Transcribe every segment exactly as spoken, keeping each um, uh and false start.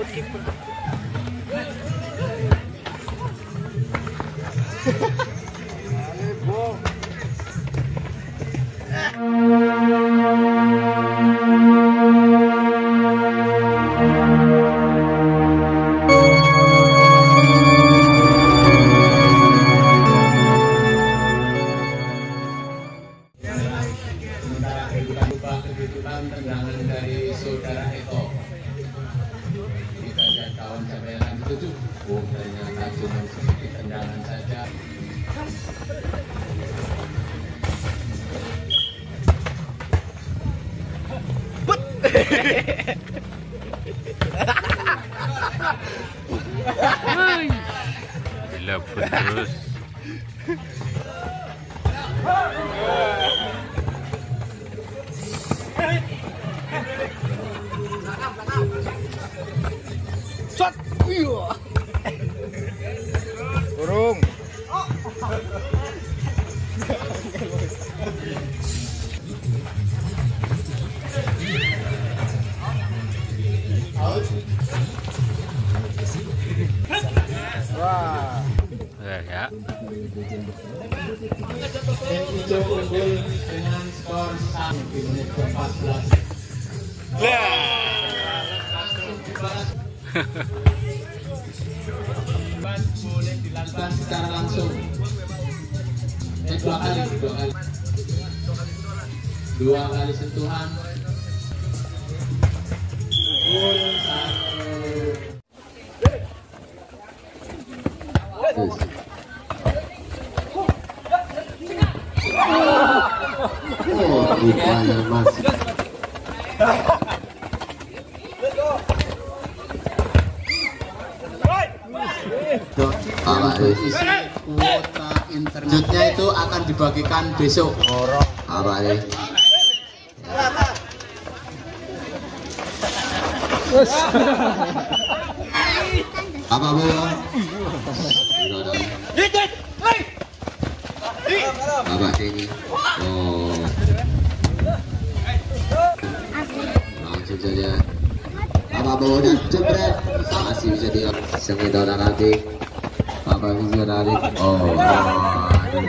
Tendangan dari saudara Eko. Kita lihat kawan siapa yang akan dituju. Oh, ternyata cuma sedikit tendangan saja. Dilaput terus. Shot. Burung. Wah. Ya. Hijau unggul dengan skor satu di menit ke empat belas. Boleh dilakukan secara langsung. Eh, dua kali, dua kali, dua kali sentuhan. Gol satu. Oh, rupanya masih. Kuota internetnya itu akan dibagikan besok. Apa nih? Apa bu? Bapak ini. Oh. Langsung saja. Apa bu dan jebret masih bisa dia sengit orang nanti. Apa bisa tarik? Oh, aduh.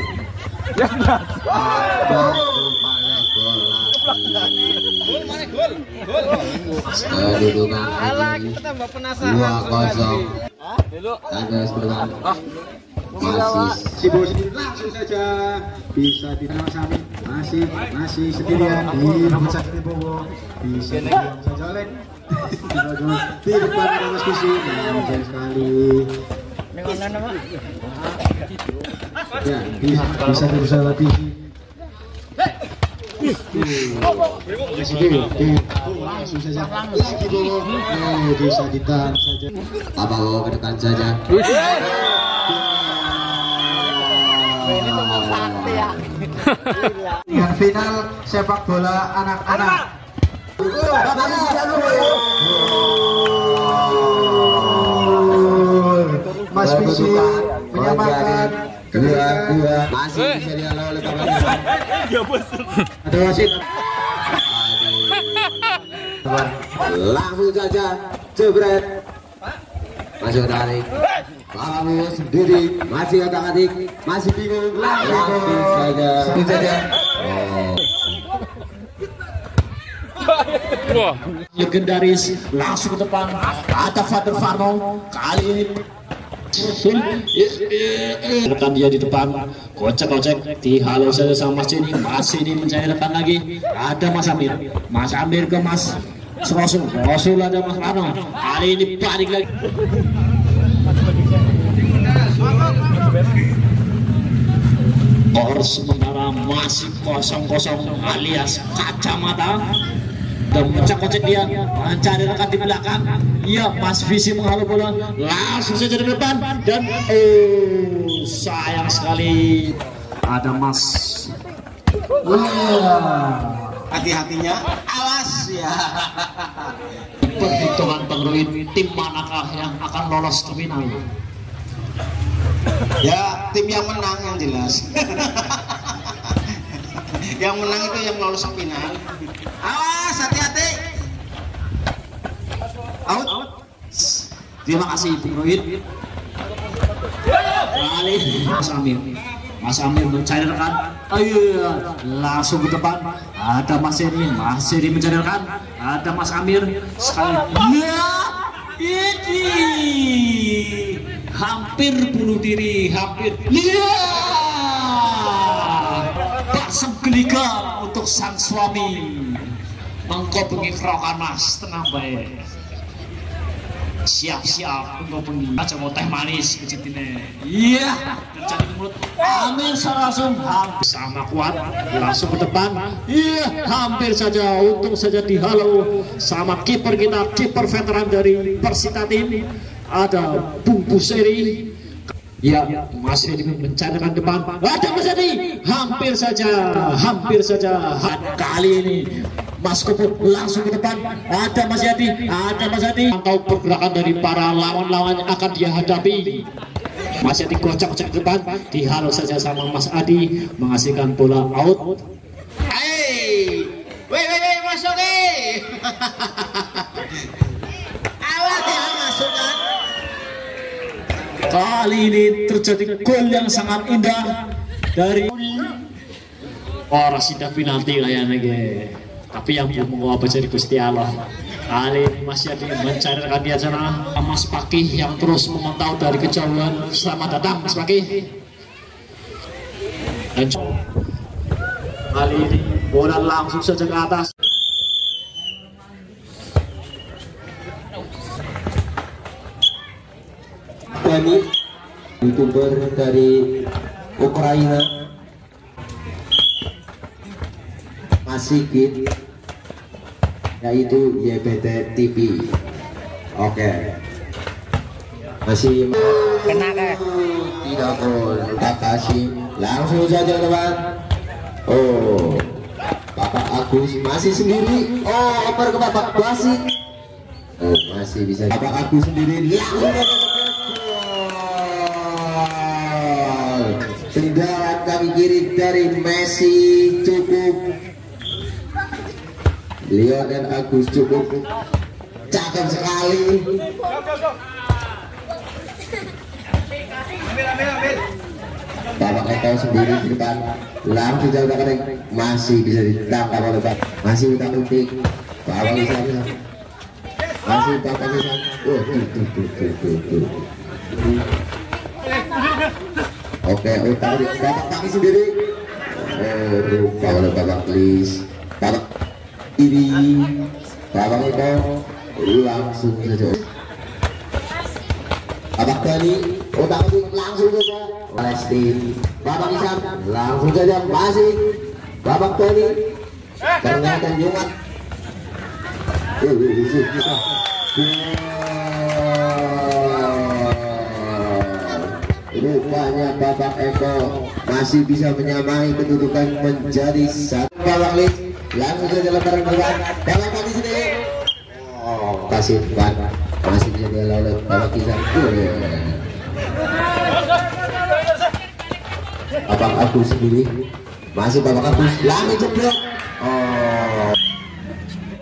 Ada rupanya gol lagi. Gol mana gol? Gol. Kedudukan Alah, kita tambah penasaran. dua kosong. Dulu. Ada sebelah. Masih Sibo sendiri langsung saja bisa ditangani, masih masih sendirian di nomor satu Bowo, bisa dibuang saja oleh di depan Mas Kusi, keren sekali. Ya, bisa bisa berusaha lagi. Masih di langsung saja lagi Bowo, eh bisa ditahan saja. Apa Bowo ke depan saja. Ini tuh sakti ya. Yang final sepak bola anak-anak. Mas Visi menyamakan Dua-dua masih bisa dihalau oleh Bapak. Ada wasit. Langsung saja jebret. Masuk tarik. Kamu sendiri masih otak-atik, masih bingung. Langsung saja. Langsung saja. Oh. Wah, Legendaris langsung ke depan. Ada Father Farno kali ini. Rekan dia di depan, kocek-kocek, dihalau saja sama Mas ini, masih ini mencari depan lagi. Ada Mas Amir, Mas Amir ke Mas Rasul, Rasul ada Mas Rano. Kali ini balik lagi. Or sementara masih kosong-kosong alias kacamata. Dan kocek-kocek dia mencari rekan di belakang. Iya, Mas Visi menghalau bola langsung saja di depan dan oh sayang sekali ada Mas. Wah, hati-hatinya, awas ya. Perhitungan pengeruin tim manakah yang akan lolos ke final? Ya, tim yang menang yang jelas. Yang menang itu yang lolos ke final. Awas, hati-hati. Out. Terima kasih Bung Rohit. Kali Mas Amir. Mas Amir mencari rekan. Ayo langsung ke depan. Ada Mas Eri. Mas Eri mencari rekan. Ada Mas Amir. Sekali. Ya, ini hampir bunuh diri. Hampir. Ya, pasang geliga untuk sang suami. Engkau bengi kerokan Mas, tenang baik. Siap-siap engkau bengi. Aja mau teh manis kecitine. Iya, terjadi mulut. Amir langsung hampir sama kuat, langsung ke depan. Iya, hampir saja, untung saja dihalau sama kiper kita, kiper veteran dari Persita Tim. Ada Bung Buseri. Ya, Mas Edi mencarikan depan. Ada Mas Edi, hampir saja, hampir saja. Kali ini Mas Koput langsung ke depan. Ada Mas Edi, ada Mas Edi. Pantau pergerakan dari para lawan-lawan yang akan dia hadapi. Mas Edi kocak-kocak ke depan, dihalau saja sama Mas Adi, menghasilkan bola out. Hei, woi woi woi masuk eh. Awas ya masuk kan. Kali ini terjadi gol yang sangat indah dari oh Rasida penalti kayaknya ge. Tapi yang mau apa jadi Gusti Allah. Kali ini masih ada mencari rekan dia sana Mas Pakih yang terus memantau dari kejauhan. Selamat datang Mas Pakih. Dan kali ini bola langsung saja ke atas. Dani, youtuber dari Ukraina, masih kid, yaitu Y B T T V. Oke, masih Kena ke? tidak gol, tak kasih, langsung saja teman. Oh, Bapak Agus masih sendiri. Oh, oper ke Bapak Basit. Oh, masih bisa. Bapak Agus sendiri langsung ke tendangan kaki kiri dari Messi cukup. Lionel Agus cukup cakep sekali. Bapak Eko sendiri di depan langsung jauh kering, masih bisa ditangkap oleh Bapak. Masih utang utik Bapak bisa masih Bapak bisa. Oh tuh tuh tuh tuh tuh tuh. Oke, utang Bapak kaki sendiri. Oh, lupa oleh Bapak Klis. Bapak ini Bapak Eko langsung saja. Bapak Dani utang utik langsung saja. Palestin Bapak Isam langsung saja masih Bapak Dani ternyata Jumat. Uh, bisa bisa. Rupanya Bapak Eko masih bisa menyamai kedudukan menjadi satu. Bapak Lis langsung saja lemparan depan. Bapak Tani sendiri. Oh, kasih ban masih bisa dilakukan oleh Bapak Kisah. Bapak Agus sendiri masih Bapak Agus langsung jeblok. Oh.